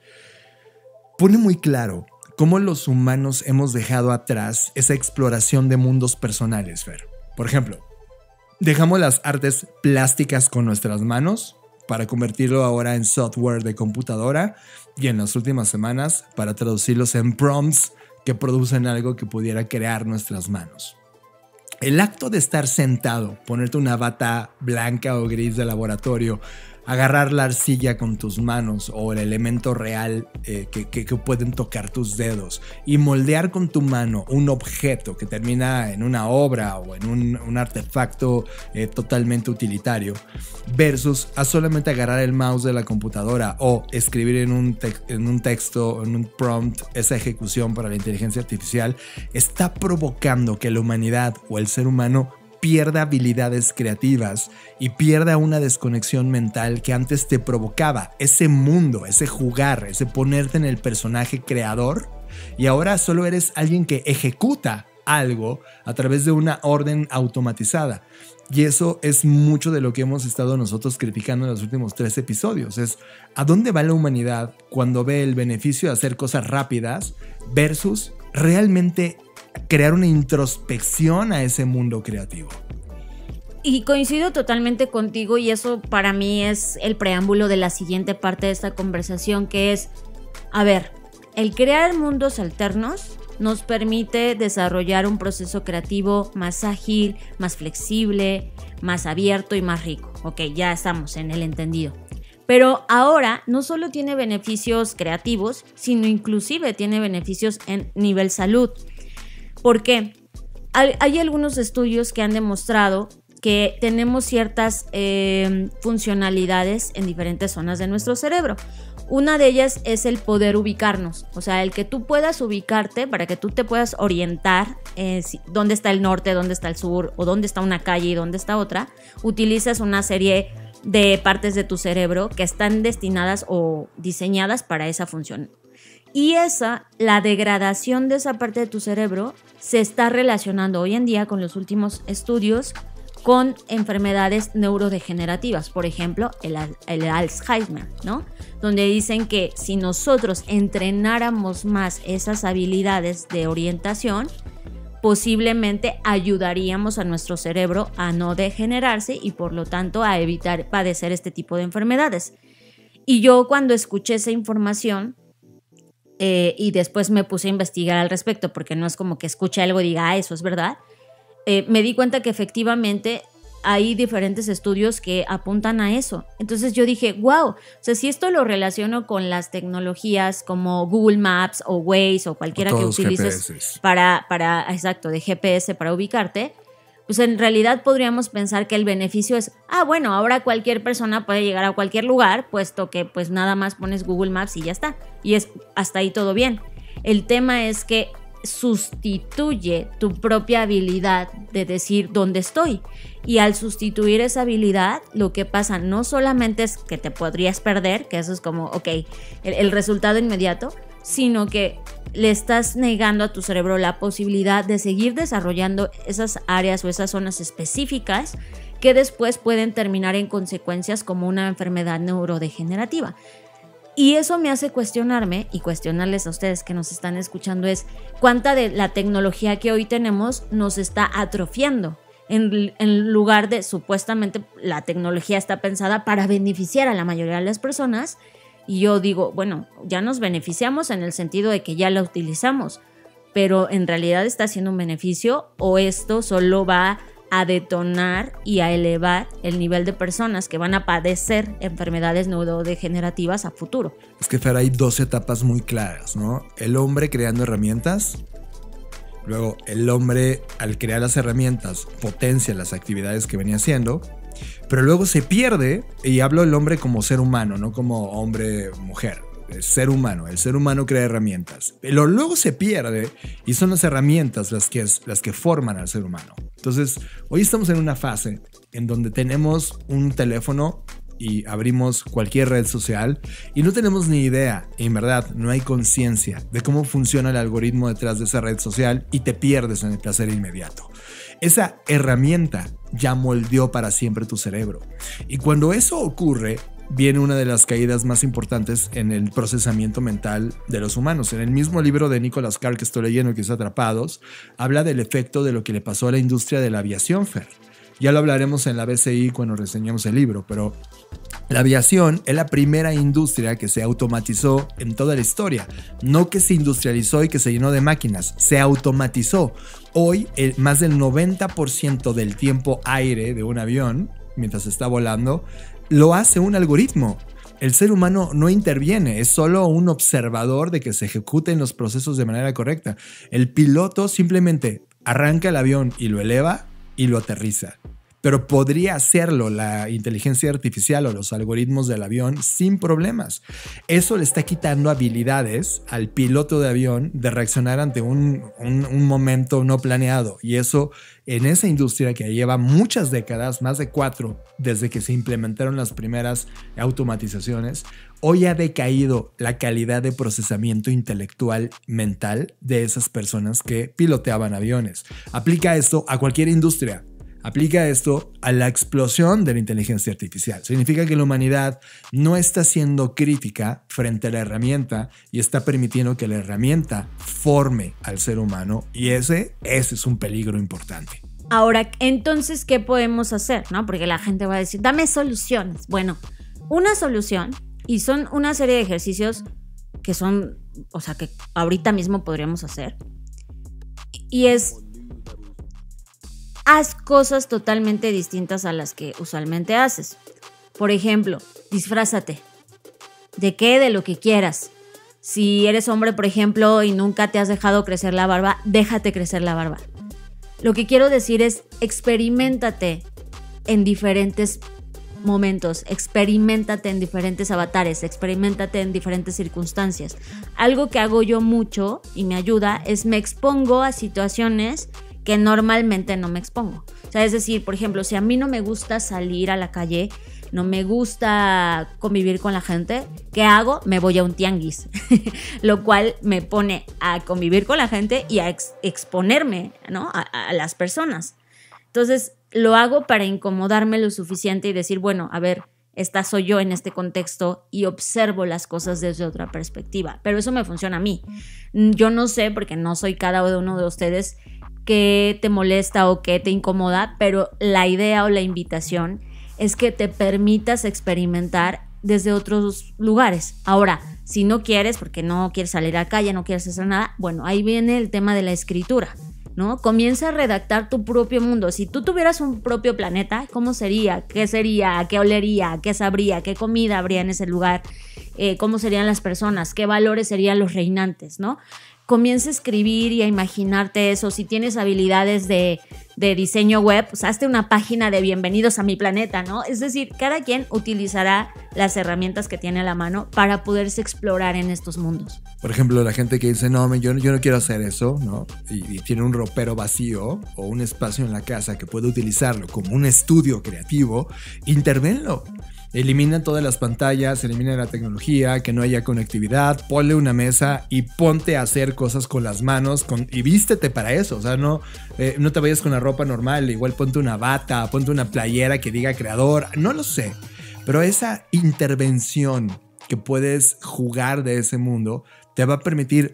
pone muy claro cómo los humanos hemos dejado atrás esa exploración de mundos personales, Fer. Por ejemplo, dejamos las artes plásticas con nuestras manos para convertirlo ahora en software de computadora y en las últimas semanas para traducirlos en prompts que producen algo que pudiera crear nuestras manos. El acto de estar sentado, ponerte una bata blanca o gris de laboratorio, agarrar la arcilla con tus manos o el elemento real que pueden tocar tus dedos y moldear con tu mano un objeto que termina en una obra o en un artefacto totalmente utilitario versus a solamente agarrar el mouse de la computadora o escribir en un texto, en un prompt, esa ejecución para la inteligencia artificial está provocando que la humanidad o el ser humano pierda habilidades creativas y pierda una desconexión mental que antes te provocaba ese mundo, ese jugar, ese ponerte en el personaje creador, y ahora solo eres alguien que ejecuta algo a través de una orden automatizada. Y eso es mucho de lo que hemos estado nosotros criticando en los últimos 3 episodios. Es ¿a dónde va la humanidad cuando ve el beneficio de hacer cosas rápidas versus realmente crear una introspección a ese mundo creativo? Y coincido totalmente contigo, y eso para mí es el preámbulo de la siguiente parte de esta conversación, que es, a ver, el crear mundos alternos nos permite desarrollar un proceso creativo más ágil, más flexible, más abierto y más rico. Ok, ya estamos en el entendido. Pero ahora no solo tiene beneficios creativos, sino inclusive tiene beneficios en nivel salud. ¿Por qué? Hay algunos estudios que han demostrado que tenemos ciertas funcionalidades en diferentes zonas de nuestro cerebro. Una de ellas es el poder ubicarnos, o sea, el que tú puedas ubicarte para que tú te puedas orientar dónde está el norte, dónde está el sur, o dónde está una calle y dónde está otra. Utilizas una serie de partes de tu cerebro que están destinadas o diseñadas para esa función. Y la degradación de esa parte de tu cerebro se está relacionando hoy en día con los últimos estudios con enfermedades neurodegenerativas, por ejemplo, el Alzheimer, ¿no? Donde dicen que si nosotros entrenáramos más esas habilidades de orientación, posiblemente ayudaríamos a nuestro cerebro a no degenerarse y por lo tanto a evitar padecer este tipo de enfermedades. Y yo cuando escuché esa información, y después me puse a investigar al respecto, porque no es como que escuche algo y diga, eso es verdad, me di cuenta que efectivamente hay diferentes estudios que apuntan a eso. Entonces yo dije, wow, o sea, si esto lo relaciono con las tecnologías como Google Maps o Waze o cualquiera que utilices exacto, de GPS para ubicarte, pues en realidad podríamos pensar que el beneficio es, bueno, ahora cualquier persona puede llegar a cualquier lugar, puesto que pues nada más pones Google Maps y ya está. Y es hasta ahí todo bien. El tema es que sustituye tu propia habilidad de decir dónde estoy. Y al sustituir esa habilidad, lo que pasa no solamente es que te podrías perder, que eso es como, ok, el resultado inmediato, sino que le estás negando a tu cerebro la posibilidad de seguir desarrollando esas áreas o esas zonas específicas que después pueden terminar en consecuencias como una enfermedad neurodegenerativa. Y eso me hace cuestionarme y cuestionarles a ustedes que nos están escuchando es cuánta de la tecnología que hoy tenemos nos está atrofiando. En lugar de, supuestamente, la tecnología está pensada para beneficiar a la mayoría de las personas. Y yo digo, bueno, ya nos beneficiamos en el sentido de que ya la utilizamos, pero ¿en realidad está haciendo un beneficio o esto solo va a detonar y a elevar el nivel de personas que van a padecer enfermedades neurodegenerativas a futuro? Es que, Fer, hay dos etapas muy claras, ¿no? El hombre creando herramientas, luego el hombre al crear las herramientas potencia las actividades que venía haciendo, pero luego se pierde, y hablo del hombre como ser humano, no como hombre-mujer. El ser humano crea herramientas, pero luego se pierde y son las herramientas las que forman al ser humano. Entonces, hoy estamos en una fase en donde tenemos un teléfono y abrimos cualquier red social y no tenemos ni idea, en verdad, no hay conciencia de cómo funciona el algoritmo detrás de esa red social y te pierdes en el placer inmediato. Esa herramienta ya moldeó para siempre tu cerebro. Y cuando eso ocurre, viene una de las caídas más importantes en el procesamiento mental de los humanos. En el mismo libro de Nicholas Carr que estoy leyendo, que es Atrapados, habla del efecto de lo que le pasó a la industria de la aviación, Fer. Ya lo hablaremos en la BCI cuando reseñemos el libro, pero la aviación es la primera industria que se automatizó en toda la historia. No que se industrializó y que se llenó de máquinas, se automatizó. Hoy, más del 90% del tiempo aire de un avión, mientras está volando, lo hace un algoritmo. El ser humano no interviene, es solo un observador de que se ejecuten los procesos de manera correcta. El piloto simplemente arranca el avión y lo eleva y lo aterriza. Pero podría hacerlo la inteligencia artificial o los algoritmos del avión sin problemas. Eso le está quitando habilidades al piloto de avión de reaccionar ante un momento no planeado. Y eso en esa industria que lleva muchas décadas, más de 4, desde que se implementaron las primeras automatizaciones, hoy ha decaído la calidad de procesamiento intelectual mental de esas personas que piloteaban aviones. Aplica esto a cualquier industria. Aplica esto a la explosión de la inteligencia artificial. Significa que la humanidad no está siendo crítica frente a la herramienta y está permitiendo que la herramienta forme al ser humano, y ese es un peligro importante. Ahora, entonces, ¿qué podemos hacer? ¿No? Porque la gente va a decir, dame soluciones. Bueno, una solución, y son una serie de ejercicios que son, o sea, que ahorita mismo podríamos hacer, y es: haz cosas totalmente distintas a las que usualmente haces. Por ejemplo, disfrázate. ¿De qué? De lo que quieras. Si eres hombre, por ejemplo, y nunca te has dejado crecer la barba, déjate crecer la barba. Lo que quiero decir es, experiméntate en diferentes momentos, experiméntate en diferentes avatares, experiméntate en diferentes circunstancias. Algo que hago yo mucho y me ayuda es me expongo a situaciones que normalmente no me expongo. O sea, es decir, por ejemplo, si a mí no me gusta salir a la calle, no me gusta convivir con la gente, ¿qué hago? Me voy a un tianguis, lo cual me pone a convivir con la gente y a exponerme, ¿no? a las personas. Entonces, lo hago para incomodarme lo suficiente y decir, bueno, a ver, esta soy yo en este contexto y observo las cosas desde otra perspectiva. Pero eso me funciona a mí. Yo no sé, porque no soy cada uno de ustedes, qué te molesta o qué te incomoda, pero la idea o la invitación es que te permitas experimentar desde otros lugares. Ahora, si no quieres, porque no quieres salir a la calle, no quieres hacer nada, bueno, ahí viene el tema de la escritura, ¿no? Comienza a redactar tu propio mundo. Si tú tuvieras un propio planeta, ¿cómo sería? ¿Qué sería? ¿Qué olería? ¿Qué sabría? ¿Qué comida habría en ese lugar? ¿Cómo serían las personas? ¿Qué valores serían los reinantes, no? comienza a escribir y a imaginarte eso. Si tienes habilidades de diseño web, pues hazte una página de bienvenidos a mi planeta, ¿no? Es decir, cada quien utilizará las herramientas que tiene a la mano para poderse explorar en estos mundos. Por ejemplo, la gente que dice, no, yo no quiero hacer eso, ¿no? Y tiene un ropero vacío o un espacio en la casa que puede utilizarlo como un estudio creativo, intervenlo. Elimina todas las pantallas, elimina la tecnología, que no haya conectividad, ponle una mesa y ponte a hacer cosas con las manos y vístete para eso. O sea, no te vayas con la ropa normal, igual ponte una bata, ponte una playera que diga creador, no lo sé. Pero esa intervención que puedes jugar de ese mundo te va a permitir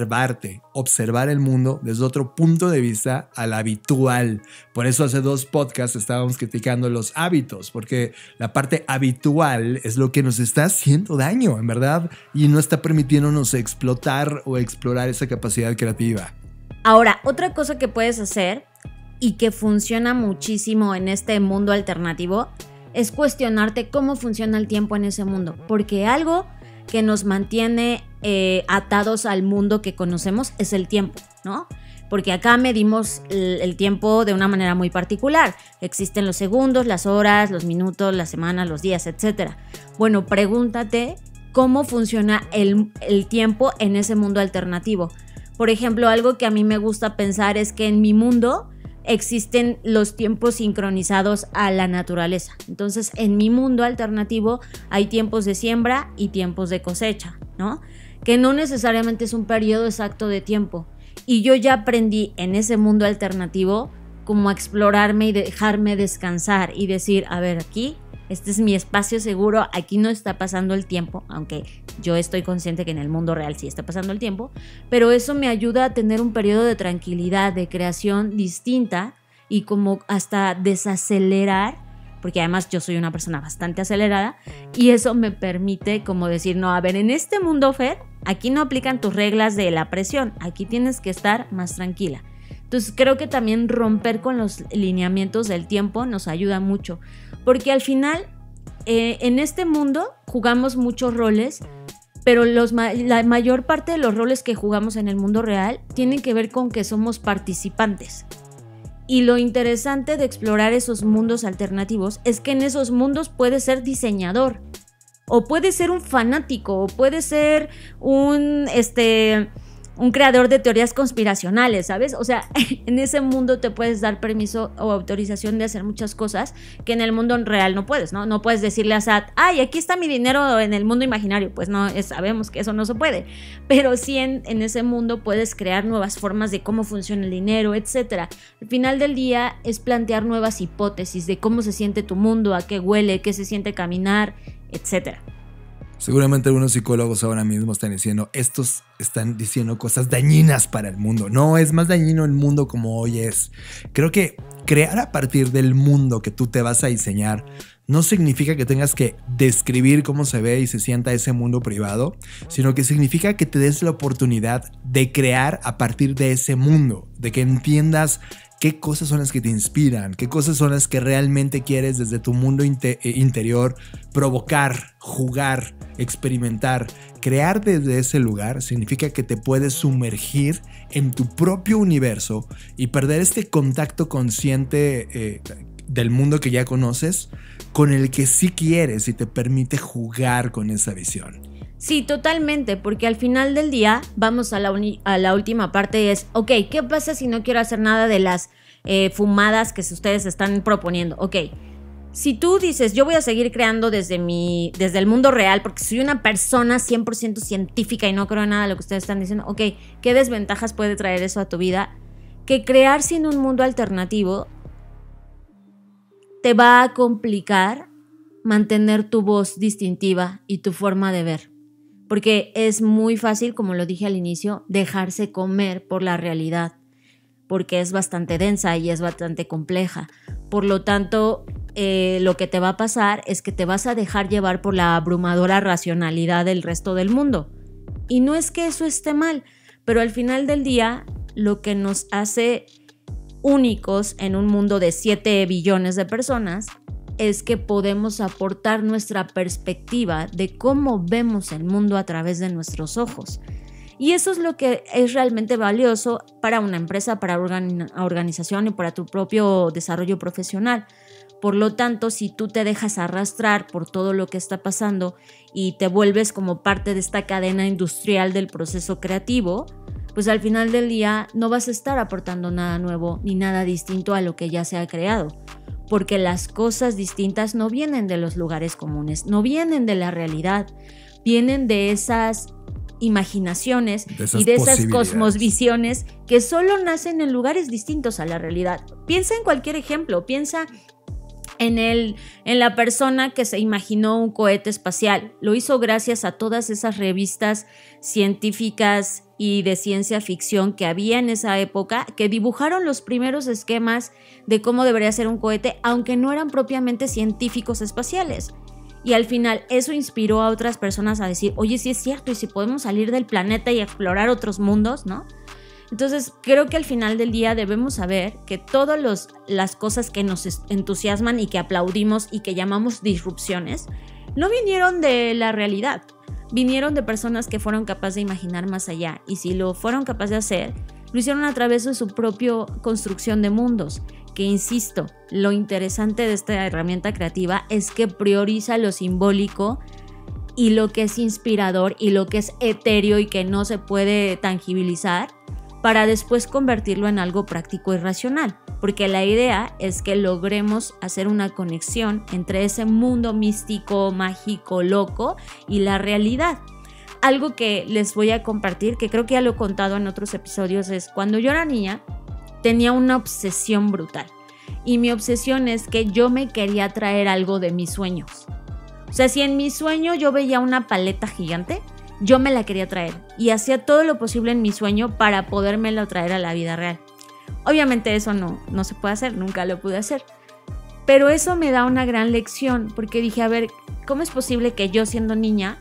observar el mundo desde otro punto de vista al habitual. Por eso hace 2 podcasts estábamos criticando los hábitos, porque la parte habitual es lo que nos está haciendo daño, en verdad, y no está permitiéndonos explotar o explorar esa capacidad creativa. Ahora, otra cosa que puedes hacer y que funciona muchísimo en este mundo alternativo es cuestionarte cómo funciona el tiempo en ese mundo, porque algo que nos mantiene atados al mundo que conocemos es el tiempo, ¿no? Porque acá medimos el tiempo de una manera muy particular. Existen los segundos, las horas, los minutos, las semanas, los días, etc. Bueno, pregúntate cómo funciona el tiempo en ese mundo alternativo. Por ejemplo, algo que a mí me gusta pensar es que en mi mundo existen los tiempos sincronizados a la naturaleza. Entonces, en mi mundo alternativo hay tiempos de siembra y tiempos de cosecha, ¿no? Que no necesariamente es un periodo exacto de tiempo. Y yo ya aprendí en ese mundo alternativo como a explorarme y dejarme descansar y decir, a ver, aquí, este es mi espacio seguro, aquí no está pasando el tiempo, aunque yo estoy consciente que en el mundo real sí está pasando el tiempo, pero eso me ayuda a tener un periodo de tranquilidad, de creación distinta y como hasta desacelerar, porque además yo soy una persona bastante acelerada y eso me permite como decir, no, a ver, en este mundo, Fer, aquí no aplican tus reglas de la presión, aquí tienes que estar más tranquila. Entonces creo que también romper con los lineamientos del tiempo nos ayuda mucho, porque al final en este mundo jugamos muchos roles, pero la mayor parte de los roles que jugamos en el mundo real tienen que ver con que somos participantes. Y lo interesante de explorar esos mundos alternativos es que en esos mundos puedes ser diseñador, o puedes ser un fanático, o puedes ser un creador de teorías conspiracionales, ¿sabes? O sea, en ese mundo te puedes dar permiso o autorización de hacer muchas cosas que en el mundo real no puedes, ¿no? No puedes decirle a Sat, ay, aquí está mi dinero en el mundo imaginario. Pues no, sabemos que eso no se puede. Pero sí en ese mundo puedes crear nuevas formas de cómo funciona el dinero, etc. Al final del día es plantear nuevas hipótesis de cómo se siente tu mundo, a qué huele, qué se siente caminar, etc. Seguramente algunos psicólogos ahora mismo están diciendo cosas dañinas para el mundo. No, es más dañino el mundo como hoy es. Creo que crear a partir del mundo que tú te vas a diseñar no significa que tengas que describir cómo se ve y se sienta ese mundo privado, sino que significa que te des la oportunidad de crear a partir de ese mundo, de que entiendas qué cosas son las que te inspiran, qué cosas son las que realmente quieres desde tu mundo interior provocar, jugar, experimentar. Crear desde ese lugar significa que te puedes sumergir en tu propio universo y perder este contacto consciente del mundo que ya conoces con el que sí quieres y te permite jugar con esa visión. Sí, totalmente, porque al final del día vamos a la última parte y es, ok, ¿qué pasa si no quiero hacer nada de las fumadas que ustedes están proponiendo? Ok, si tú dices, yo voy a seguir creando desde el mundo real porque soy una persona 100% científica y no creo en nada de lo que ustedes están diciendo, ok, ¿qué desventajas puede traer eso a tu vida? Que crear sin un mundo alternativo te va a complicar mantener tu voz distintiva y tu forma de ver. Porque es muy fácil, como lo dije al inicio, dejarse comer por la realidad, porque es bastante densa y es bastante compleja. Por lo tanto, lo que te va a pasar es que te vas a dejar llevar por la abrumadora racionalidad del resto del mundo. Y no es que eso esté mal, pero al final del día, lo que nos hace únicos en un mundo de 7 billones de personas es que podemos aportar nuestra perspectiva de cómo vemos el mundo a través de nuestros ojos. Y eso es lo que es realmente valioso para una empresa, para una organización y para tu propio desarrollo profesional. Por lo tanto, si tú te dejas arrastrar por todo lo que está pasando y te vuelves como parte de esta cadena industrial del proceso creativo, pues al final del día no vas a estar aportando nada nuevo ni nada distinto a lo que ya se ha creado. Porque las cosas distintas no vienen de los lugares comunes, no vienen de la realidad, vienen de esas imaginaciones y de esas cosmovisiones que solo nacen en lugares distintos a la realidad. Piensa en cualquier ejemplo, piensa en la persona que se imaginó un cohete espacial. Lo hizo gracias a todas esas revistas científicas y de ciencia ficción que había en esa época, que dibujaron los primeros esquemas de cómo debería ser un cohete, aunque no eran propiamente científicos espaciales. Y al final eso inspiró a otras personas a decir, oye, sí es cierto, y si podemos salir del planeta y explorar otros mundos, ¿no? Entonces creo que al final del día debemos saber que todas las cosas que nos entusiasman y que aplaudimos y que llamamos disrupciones no vinieron de la realidad, vinieron de personas que fueron capaces de imaginar más allá, y si lo fueron capaces de hacer, lo hicieron a través de su propia construcción de mundos, que insisto, lo interesante de esta herramienta creativa es que prioriza lo simbólico y lo que es inspirador y lo que es etéreo y que no se puede tangibilizar, para después convertirlo en algo práctico y racional, porque la idea es que logremos hacer una conexión entre ese mundo místico, mágico, loco y la realidad. Algo que les voy a compartir, que creo que ya lo he contado en otros episodios, es cuando yo era niña tenía una obsesión brutal, y mi obsesión es que yo me quería traer algo de mis sueños. O sea, si en mi sueño yo veía una paleta gigante, yo me la quería traer y hacía todo lo posible en mi sueño para podérmelo traer a la vida real. Obviamente eso no se puede hacer, nunca lo pude hacer. Pero eso me da una gran lección, porque dije, a ver, ¿cómo es posible que yo siendo niña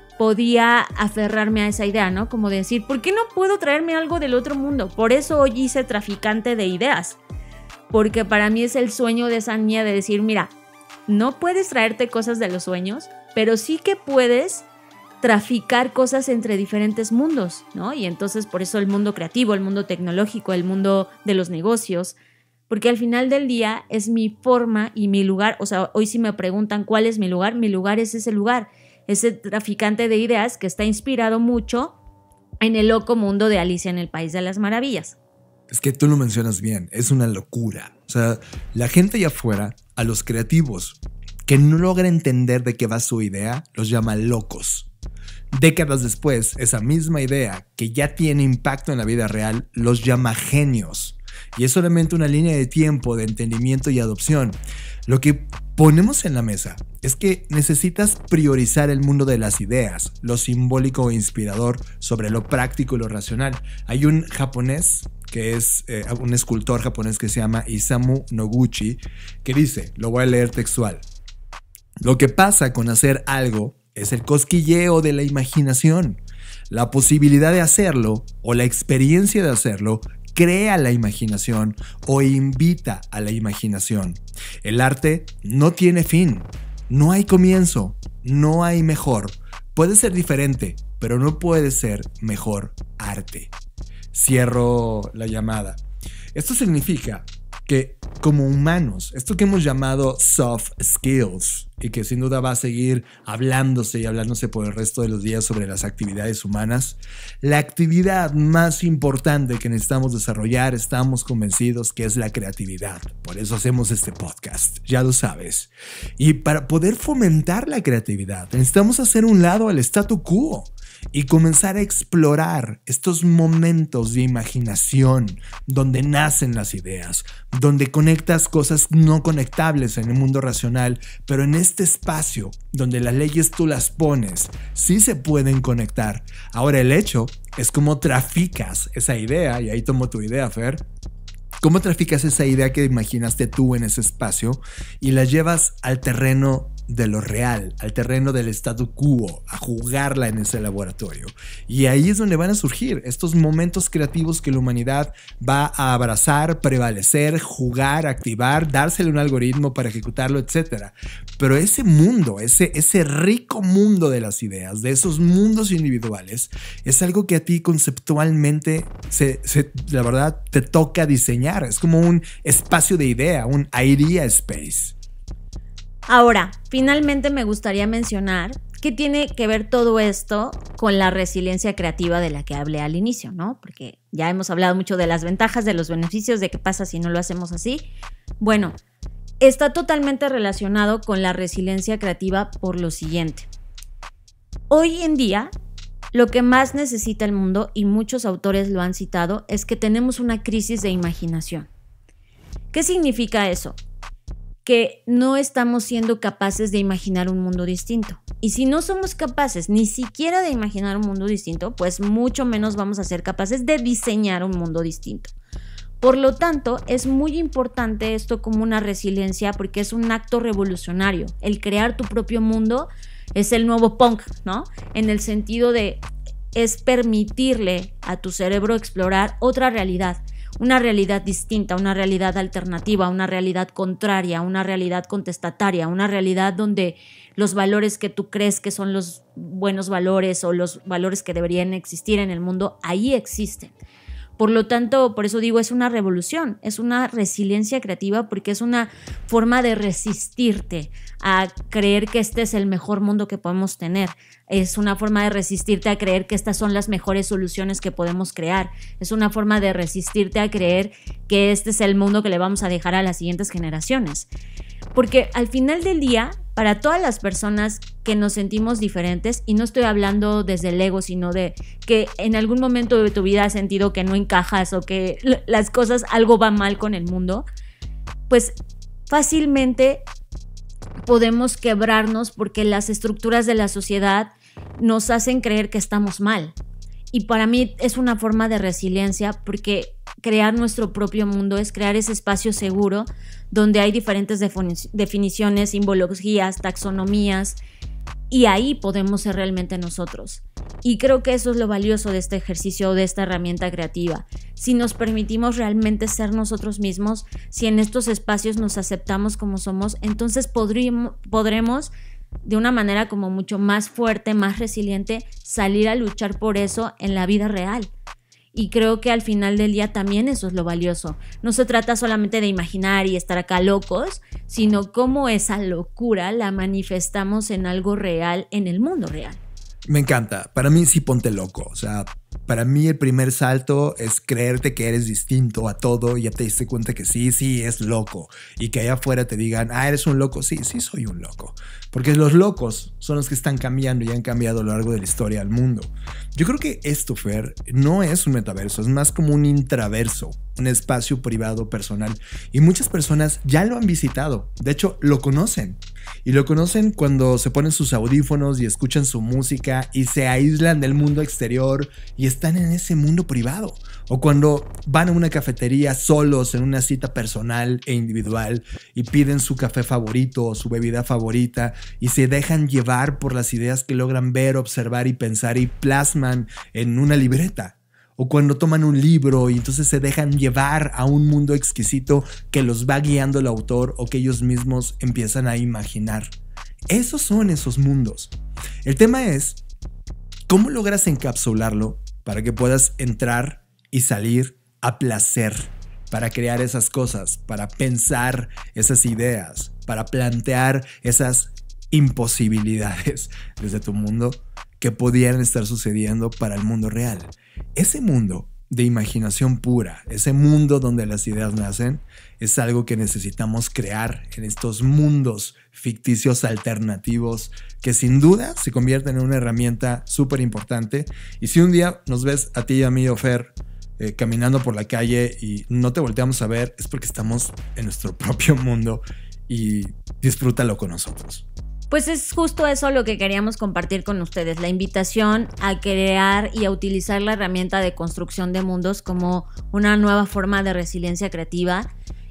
podía aferrarme a esa idea, ¿no? Como de decir, ¿por qué no puedo traerme algo del otro mundo? Por eso hoy hice Traficante de Ideas, porque para mí es el sueño de esa niña de decir, mira, no puedes traerte cosas de los sueños, pero sí que puedes traficar cosas entre diferentes mundos, ¿no? Y entonces por eso el mundo creativo, el mundo tecnológico, el mundo de los negocios, porque al final del día es mi forma y mi lugar. O sea, hoy si me preguntan cuál es mi lugar es ese lugar, ese traficante de ideas que está inspirado mucho en el loco mundo de Alicia en el País de las Maravillas. Es que tú lo mencionas bien, es una locura. O sea, la gente allá afuera, a los creativos que no logra entender de qué va su idea, los llama locos. Décadas después, esa misma idea que ya tiene impacto en la vida real los llama genios. Y es solamente una línea de tiempo de entendimiento y adopción. Lo que ponemos en la mesa es que necesitas priorizar el mundo de las ideas, lo simbólico e inspirador sobre lo práctico y lo racional. Hay un japonés que es un escultor japonés que se llama Isamu Noguchi, que dice, lo voy a leer textual: lo que pasa con hacer algo es el cosquilleo de la imaginación. La posibilidad de hacerlo o la experiencia de hacerlo crea la imaginación o invita a la imaginación. El arte no tiene fin, no hay comienzo, no hay mejor. Puede ser diferente, pero no puede ser mejor arte. Cierro la llamada. Esto significa que como humanos, esto que hemos llamado soft skills y que sin duda va a seguir hablándose por el resto de los días sobre las actividades humanas, la actividad más importante que necesitamos desarrollar, estamos convencidos que es la creatividad. Por eso hacemos este podcast, ya lo sabes. Y para poder fomentar la creatividad, necesitamos hacer un lado al statu quo y comenzar a explorar estos momentos de imaginación donde nacen las ideas, donde conectas cosas no conectables en el mundo racional, pero en este espacio donde las leyes tú las pones, sí se pueden conectar. Ahora el hecho es cómo traficas esa idea, y ahí tomo tu idea, Fer. ¿Cómo traficas esa idea que imaginaste tú en ese espacio y la llevas al terreno de lo real, al terreno del statu quo, a jugarla en ese laboratorio. Y ahí es donde van a surgir estos momentos creativos que la humanidad va a abrazar, prevalecer, jugar, activar, dársele un algoritmo para ejecutarlo, etc. Pero ese mundo, ese rico mundo de las ideas, de esos mundos individuales, es algo que a ti conceptualmente la verdad te toca diseñar. Es como un espacio de idea, un idea space. Ahora, finalmente me gustaría mencionar qué tiene que ver todo esto con la resiliencia creativa de la que hablé al inicio, ¿no? Porque ya hemos hablado mucho de las ventajas, de los beneficios, de qué pasa si no lo hacemos así. Bueno, está totalmente relacionado con la resiliencia creativa por lo siguiente. Hoy en día, lo que más necesita el mundo, y muchos autores lo han citado, es que tenemos una crisis de imaginación. ¿Qué significa eso? Que no estamos siendo capaces de imaginar un mundo distinto. Y si no somos capaces ni siquiera de imaginar un mundo distinto, pues mucho menos vamos a ser capaces de diseñar un mundo distinto. Por lo tanto, es muy importante esto como una resiliencia porque es un acto revolucionario. El crear tu propio mundo es el nuevo punk, ¿no? En el sentido de es permitirle a tu cerebro explorar otra realidad. Una realidad distinta, una realidad alternativa, una realidad contraria, una realidad contestataria, una realidad donde los valores que tú crees que son los buenos valores o los valores que deberían existir en el mundo, ahí existen. Por lo tanto, por eso digo, es una revolución, es una resiliencia creativa porque es una forma de resistirte a creer que este es el mejor mundo que podemos tener. Es una forma de resistirte a creer que estas son las mejores soluciones que podemos crear. Es una forma de resistirte a creer que este es el mundo que le vamos a dejar a las siguientes generaciones. Porque al final del día, para todas las personas que nos sentimos diferentes, y no estoy hablando desde el ego, sino de que en algún momento de tu vida has sentido que no encajas o que las cosas, algo va mal con el mundo, pues fácilmente podemos quebrarnos porque las estructuras de la sociedad nos hacen creer que estamos mal. Y para mí es una forma de resiliencia porque crear nuestro propio mundo es crear ese espacio seguro donde hay diferentes definiciones, simbologías, taxonomías y ahí podemos ser realmente nosotros. Y creo que eso es lo valioso de este ejercicio, de esta herramienta creativa. Si nos permitimos realmente ser nosotros mismos, si en estos espacios nos aceptamos como somos, entonces podremos de una manera como mucho más fuerte, más resiliente, salir a luchar por eso en la vida real. Y creo que al final del día también eso es lo valioso. No se trata solamente de imaginar y estar acá locos, sino cómo esa locura la manifestamos en algo real, en el mundo real. Me encanta. Para mí sí ponte loco. O sea, para mí el primer salto es creerte que eres distinto a todo y ya te diste cuenta que sí es loco. Y que allá afuera te digan, eres un loco. Sí, soy un loco. Porque los locos son los que están cambiando y han cambiado a lo largo de la historia al mundo. Yo creo que esto, Fer, no es un metaverso, es más como un intraverso, un espacio privado personal. Y muchas personas ya lo han visitado. De hecho, lo conocen. Y lo conocen cuando se ponen sus audífonos y escuchan su música y se aíslan del mundo exterior y están en ese mundo privado. O cuando van a una cafetería solos en una cita personal e individual y piden su café favorito o su bebida favorita y se dejan llevar por las ideas que logran ver, observar y pensar y plasman en una libreta. O cuando toman un libro y entonces se dejan llevar a un mundo exquisito que los va guiando el autor o que ellos mismos empiezan a imaginar. Esos son esos mundos. El tema es, ¿cómo logras encapsularlo para que puedas entrar y salir a placer? Para crear esas cosas, para pensar esas ideas, para plantear esas imposibilidades desde tu mundo que pudieran estar sucediendo para el mundo real. Ese mundo de imaginación pura, ese mundo donde las ideas nacen, es algo que necesitamos crear en estos mundos ficticios alternativos que sin duda se convierten en una herramienta súper importante. Y si un día nos ves a ti y a mí, Fer, caminando por la calle y no te volteamos a ver, es porque estamos en nuestro propio mundo y disfrútalo con nosotros. Pues es justo eso lo que queríamos compartir con ustedes, la invitación a crear y a utilizar la herramienta de construcción de mundos como una nueva forma de resiliencia creativa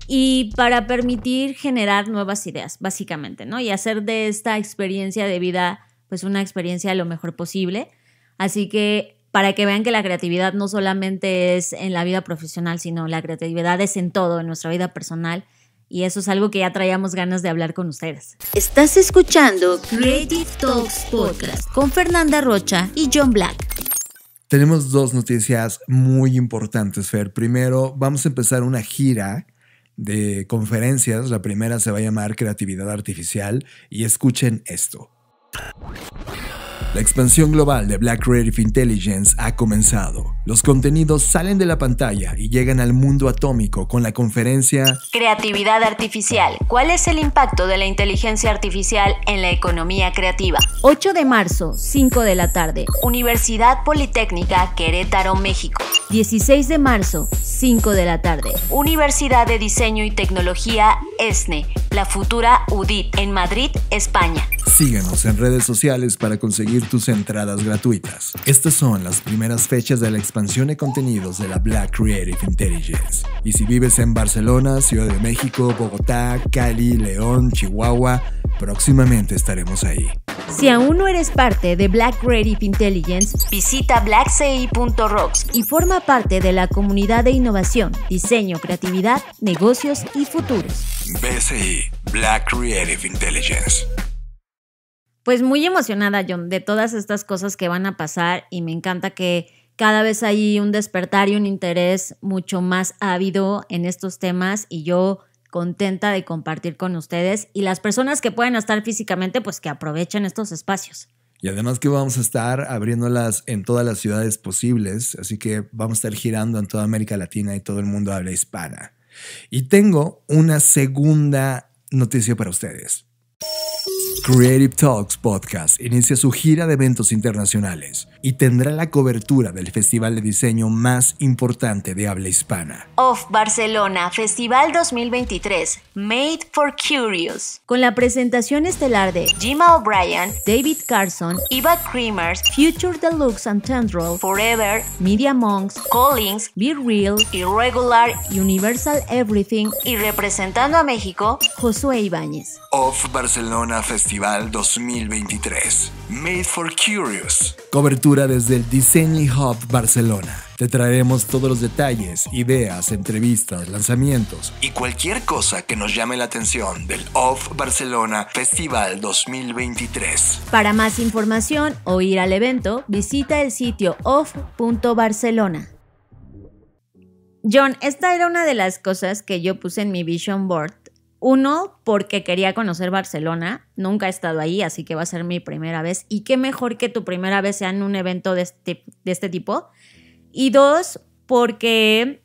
y para permitir generar nuevas ideas, básicamente, ¿no? Y hacer de esta experiencia de vida pues una experiencia lo mejor posible. Así que para que vean que la creatividad no solamente es en la vida profesional, sino la creatividad es en todo, en nuestra vida personal. Y eso es algo que ya traíamos ganas de hablar con ustedes. Estás escuchando Creative Talks Podcast con Fernanda Rocha y John Black. Tenemos dos noticias muy importantes, Fer. Primero, vamos a empezar una gira de conferencias. La primera se va a llamar Creatividad Artificial y escuchen esto. La expansión global de Black Creative Intelligence ha comenzado. Los contenidos salen de la pantalla y llegan al mundo atómico con la conferencia Creatividad Artificial. ¿Cuál es el impacto de la inteligencia artificial en la economía creativa? 8 de marzo, 5 de la tarde. Universidad Politécnica, Querétaro, México. 16 de marzo, 5 de la tarde. Universidad de Diseño y Tecnología, ESNE, la futura UDIT, en Madrid, España. Síguenos en redes sociales para conseguir tus entradas gratuitas. Estas son las primeras fechas de la expansión de contenidos de la Black Creative Intelligence. Y si vives en Barcelona, Ciudad de México, Bogotá, Cali, León, Chihuahua, próximamente estaremos ahí. Si aún no eres parte de Black Creative Intelligence, visita blackci.rocks y forma parte de la comunidad de innovación, diseño, creatividad, negocios y futuros. BCI, Black Creative Intelligence. Pues muy emocionada, John, de todas estas cosas que van a pasar y me encanta que cada vez hay un despertar y un interés mucho más ávido en estos temas y yo contenta de compartir con ustedes y las personas que pueden estar físicamente, pues que aprovechen estos espacios. Y además que vamos a estar abriéndolas en todas las ciudades posibles, así que vamos a estar girando en toda América Latina y todo el mundo habla hispana. Y tengo una segunda noticia para ustedes. Creative Talks Podcast inicia su gira de eventos internacionales y tendrá la cobertura del festival de diseño más importante de habla hispana. OFF Barcelona Festival 2023, Made for Curious. Con la presentación estelar de Gemma O'Brien, David Carson, Eva Creamers, Future Deluxe and Tendril, Forever, Media Monks, Collins, Be Real, Irregular, Universal Everything y representando a México, Josué Ibáñez. OFF Barcelona Festival 2023, Made for Curious. Cobertura desde el Design Hub Barcelona. Te traeremos todos los detalles, ideas, entrevistas, lanzamientos y cualquier cosa que nos llame la atención del OFF Barcelona Festival 2023. Para más información o ir al evento, visita el sitio off.barcelona. John, esta era una de las cosas que yo puse en mi vision board. Uno, porque quería conocer Barcelona. Nunca he estado ahí, así que va a ser mi primera vez. Y qué mejor que tu primera vez sea en un evento de este tipo. Y dos, porque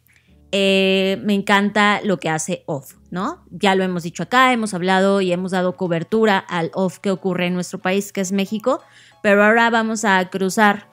me encanta lo que hace OFF, ¿no? Ya lo hemos dicho acá, hemos hablado y hemos dado cobertura al OFF que ocurre en nuestro país, que es México. Pero ahora vamos a cruzar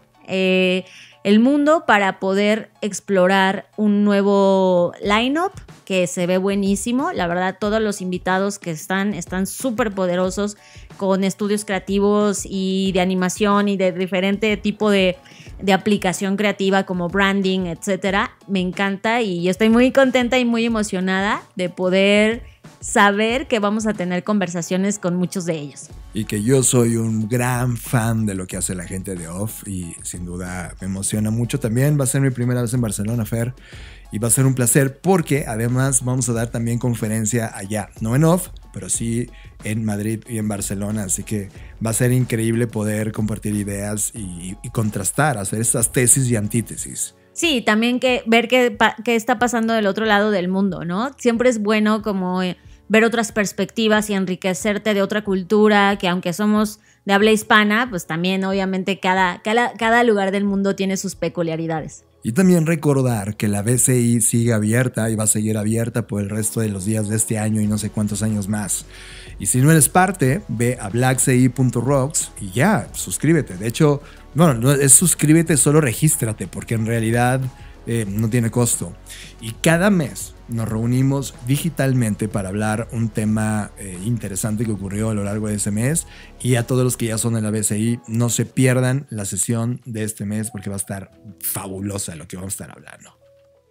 el mundo para poder explorar un nuevo line-up que se ve buenísimo. La verdad, todos los invitados que están súper poderosos con estudios creativos y de animación y de diferente tipo de aplicación creativa como branding, etcétera. Me encanta y estoy muy contenta y muy emocionada de poder saber que vamos a tener conversaciones con muchos de ellos. Y que yo soy un gran fan de lo que hace la gente de OFF y sin duda me emociona mucho también. Va a ser mi primera vez en Barcelona, Fer, y va a ser un placer porque además vamos a dar también conferencia allá, no en OFF, pero sí en Madrid y en Barcelona, así que va a ser increíble poder compartir ideas y contrastar, hacer estas tesis y antítesis. Sí, también ver qué está pasando del otro lado del mundo, ¿no? Siempre es bueno como ver otras perspectivas y enriquecerte de otra cultura, que aunque somos de habla hispana, pues también obviamente cada lugar del mundo tiene sus peculiaridades. Y también recordar que la BCI sigue abierta y va a seguir abierta por el resto de los días de este año y no sé cuántos años más. Y si no eres parte, ve a blackci.rocks y ya, suscríbete. De hecho, bueno, no es suscríbete, solo regístrate porque en realidad no tiene costo. Y cada mes nos reunimos digitalmente para hablar un tema interesante que ocurrió a lo largo de ese mes. Y a todos los que ya son de la BCI, no se pierdan la sesión de este mes porque va a estar fabulosa lo que vamos a estar hablando.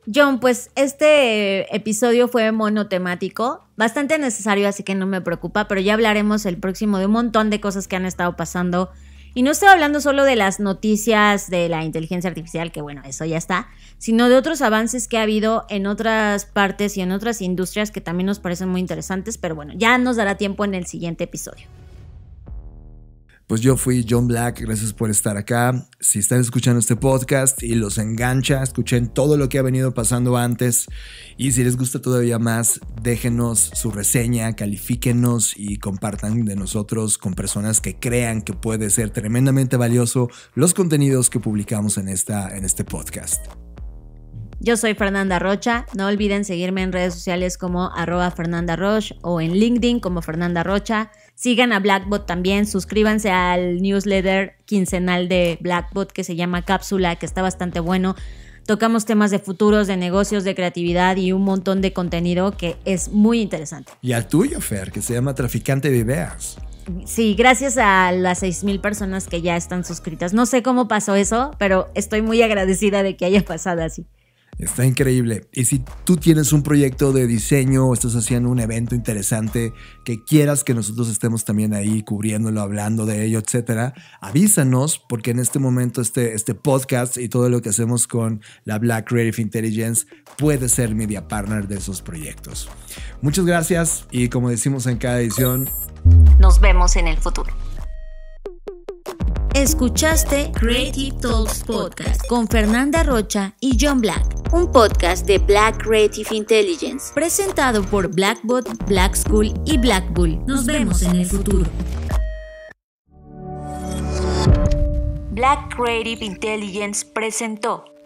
John, pues este episodio fue monotemático, bastante necesario, así que no me preocupa, pero ya hablaremos el próximo de un montón de cosas que han estado pasando. Y no estoy hablando solo de las noticias de la inteligencia artificial, que bueno, eso ya está, sino de otros avances que ha habido en otras partes y en otras industrias que también nos parecen muy interesantes, pero bueno, ya nos dará tiempo en el siguiente episodio. Pues yo fui John Black, gracias por estar acá. Si están escuchando este podcast y los engancha, escuchen todo lo que ha venido pasando antes. Y si les gusta todavía más, déjenos su reseña, califíquenos y compartan de nosotros con personas que crean que puede ser tremendamente valioso los contenidos que publicamos en este podcast. Yo soy Fernanda Rocha, no olviden seguirme en redes sociales como @FernandaRoch o en LinkedIn como Fernanda Rocha. Sigan a Blackbot también, suscríbanse al newsletter quincenal de Blackbot que se llama Cápsula, que está bastante bueno. Tocamos temas de futuros, de negocios, de creatividad y un montón de contenido que es muy interesante. Y al tuyo, Fer, que se llama Traficante de Ideas. Sí, gracias a las 6,000 personas que ya están suscritas. No sé cómo pasó eso, pero estoy muy agradecida de que haya pasado así. Está increíble. Y si tú tienes un proyecto de diseño o estás haciendo un evento interesante que quieras que nosotros estemos también ahí cubriéndolo, hablando de ello, etcétera, avísanos, porque en este momento este podcast y todo lo que hacemos con la Black Creative Intelligence puede ser media partner de esos proyectos. Muchas gracias y como decimos en cada edición, nos vemos en el futuro. Escuchaste Creative Talks Podcast con Fernanda Rocha y John Black, un podcast de Black Creative Intelligence, presentado por Blackbot, Black School y Black Bull. Nos vemos en el futuro. Black Creative Intelligence presentó